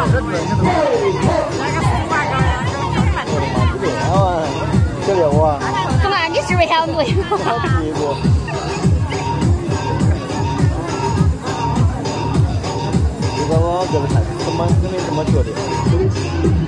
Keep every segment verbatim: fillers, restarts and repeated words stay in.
这个哇！ 干嘛？你是不是想录？ 好屁股。这个我这个菜怎么怎么这么觉得？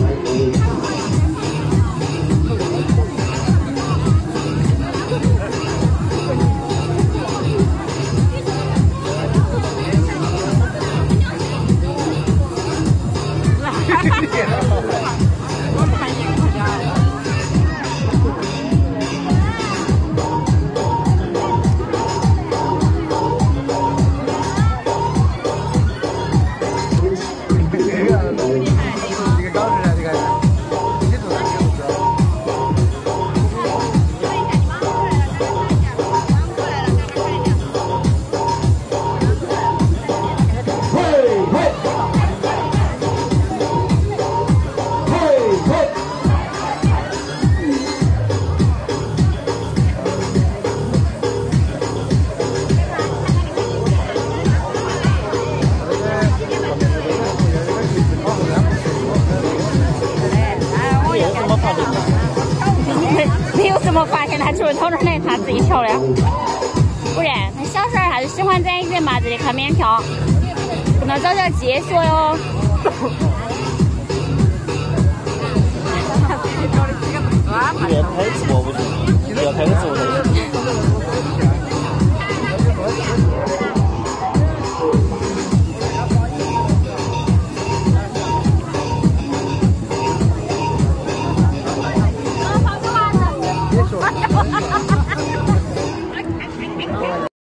没有什么发现，他就是从这儿来，他自己跳的。不然，他小时候还是喜欢在人吧这里看免票，不能找点街学哟。 越拍直播不行，要拍个直播才行。